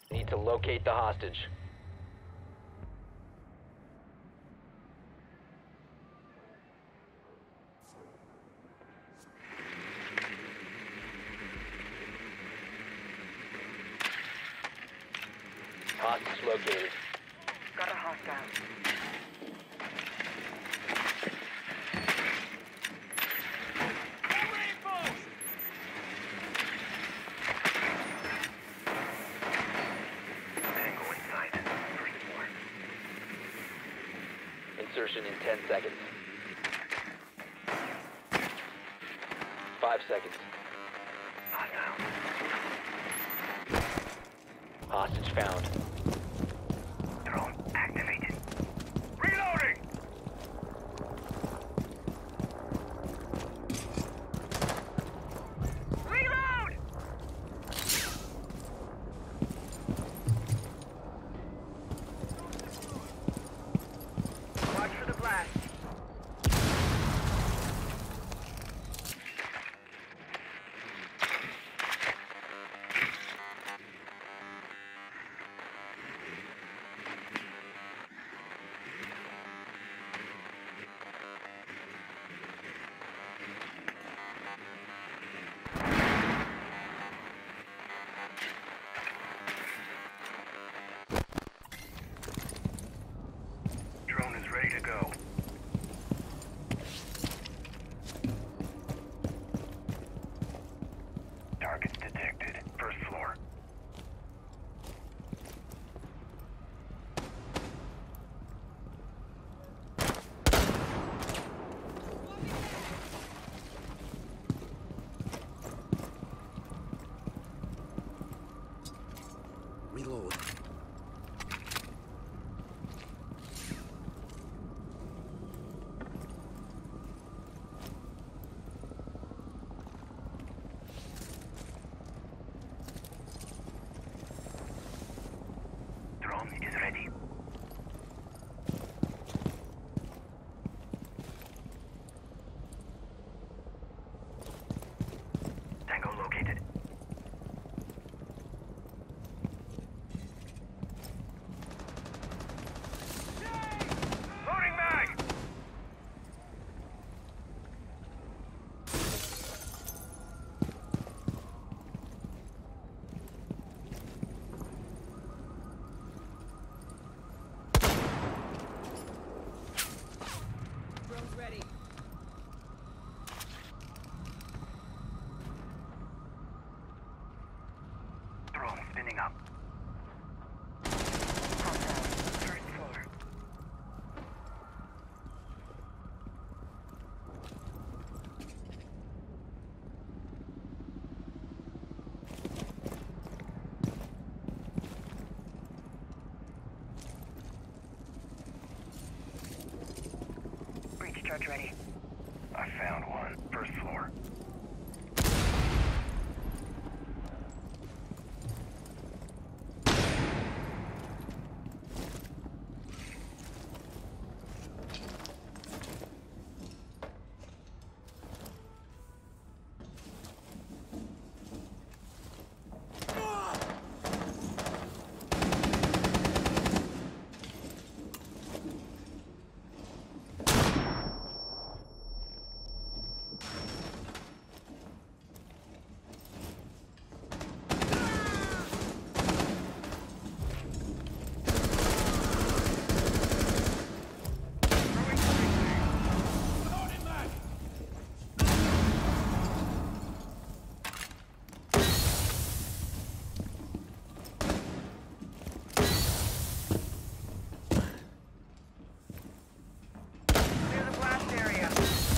Need to locate the hostage. Hostage located. Got a hostile. Insertion in 10 seconds. 5 seconds. Hostage found. Drone activated. Reloading! Reload! Watch for the blast. Drone is ready to go. Targets detected. First floor. Reload. Drone is ready. Tango located. Loading mag! Drone's ready. Drone spinning up. First floor. Breach charge ready. I found one. First floor. Clear the blast area.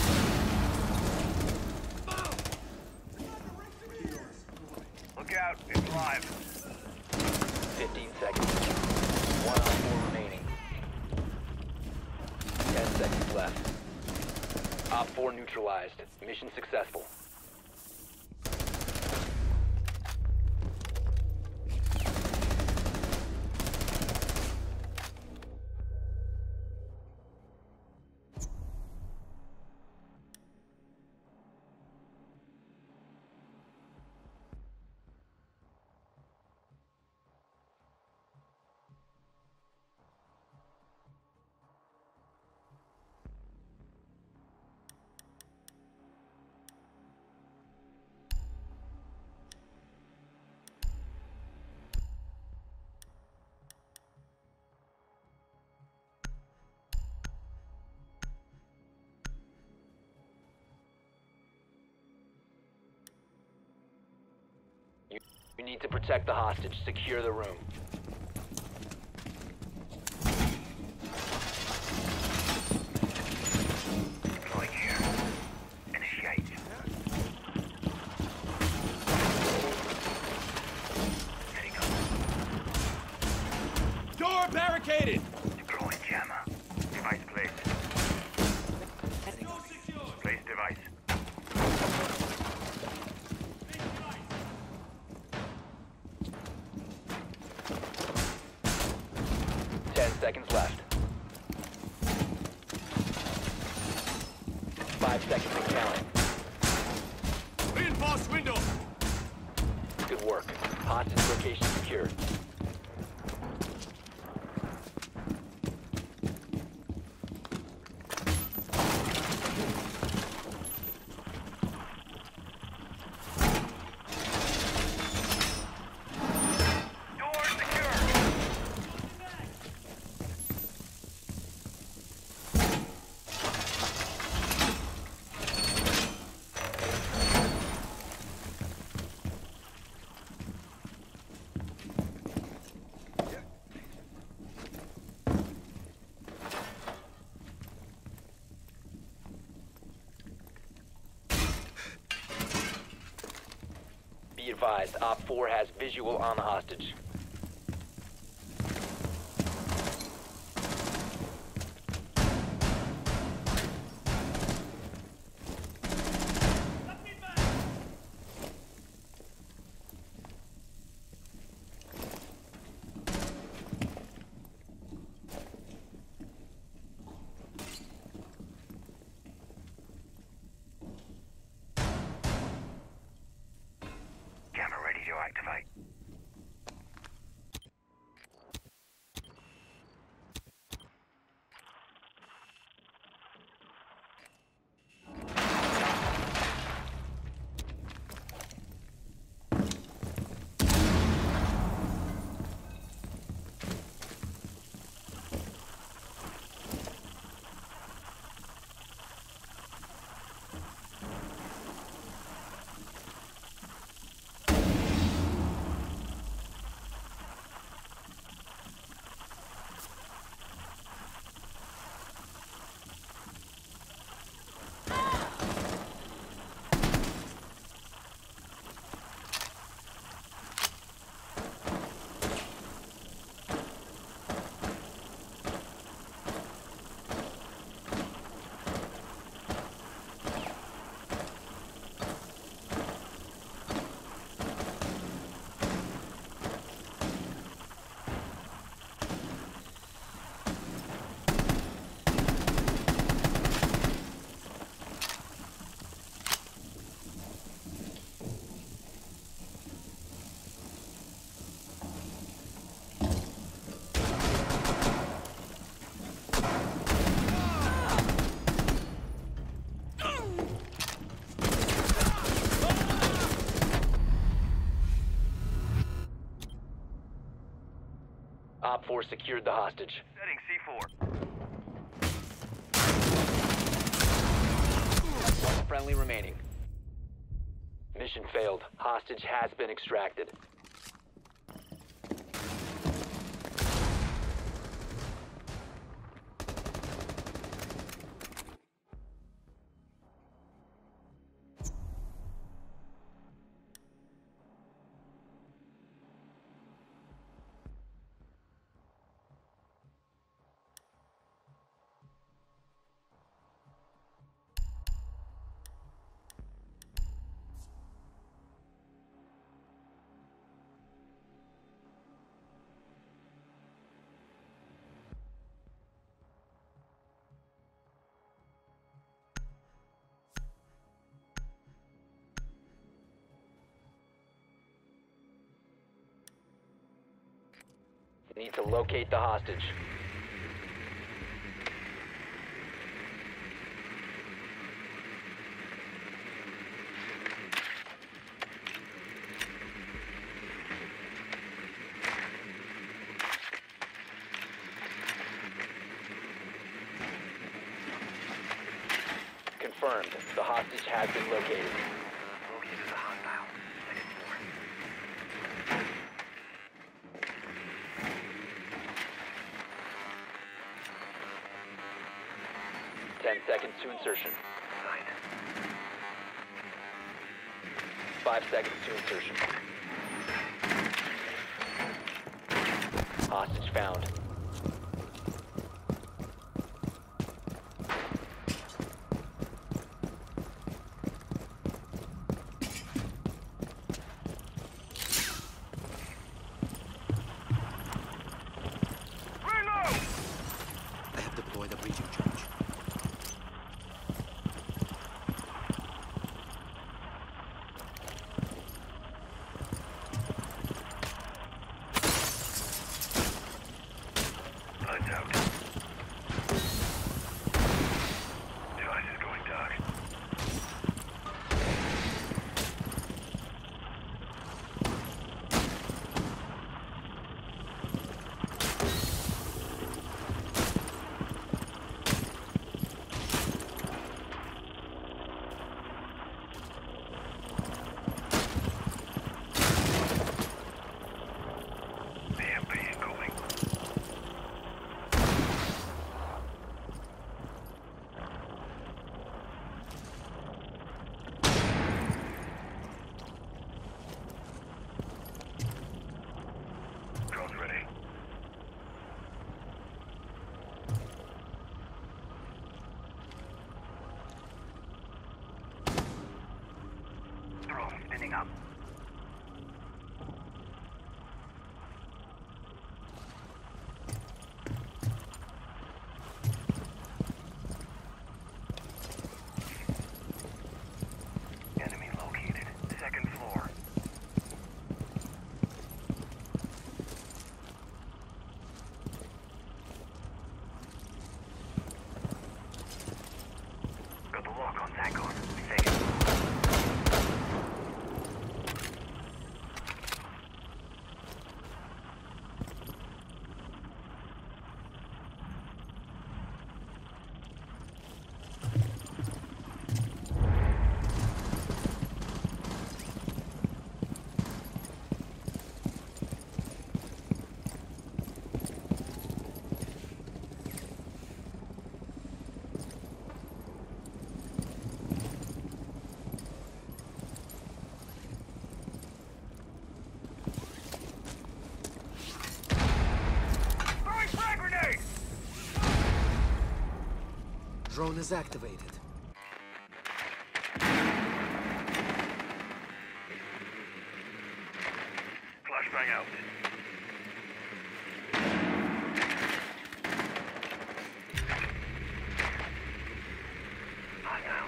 Look out, it's live. 15 seconds. 1 on 4 remaining. 10 seconds left. Op 4 neutralized. Mission successful. You need to protect the hostage. Secure the room. Deploying here. Initiate. Heading up. Door barricaded! Deploying jammer. Device placed. Place device. 10 seconds left. 5 seconds and counting. Reinforced window! Good work. Hostage location secure. Door secure. Be advised, Op 4 has visual on the hostage. Jammer ready to activate. Op 4 secured the hostage. Setting C4. One friendly remaining. Mission failed. Hostage has been extracted. You need to locate the hostage. Confirmed. The hostage has been located. Located a hostile. Headed for. 10 seconds to insertion. Sight. 5 seconds to insertion. Hostage found. I have deployed a breaching charge. Lights out. Device is going dark. PMP incoming. Drones ready. Drone spinning up. Enemy located. Second floor. Got the lock on Tango. Second. Throwing frag grenade! Drone is activated. Flashbang out. Hostile.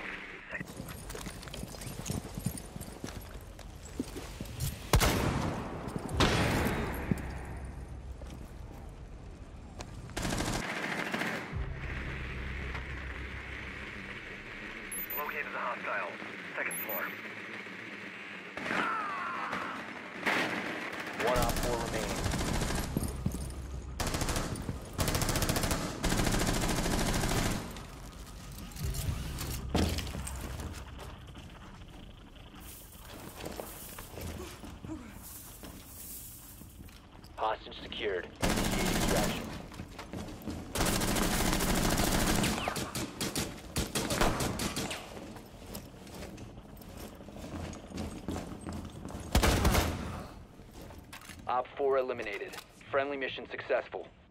Located the hostile. Second floor. One op 4 remaining. Hostage secured. Initiate extraction. Op 4 eliminated. Friendly mission successful.